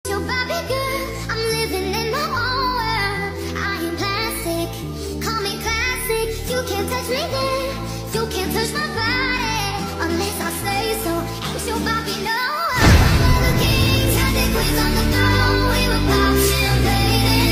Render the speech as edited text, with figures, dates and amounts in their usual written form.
Your Barbie girl, I'm living in my own world. I am plastic, call me classic. You can't touch me there, you can't touch my body unless I say so. Ain't your Barbie, no. All the kings had their queens on the throne. We were pop champagne.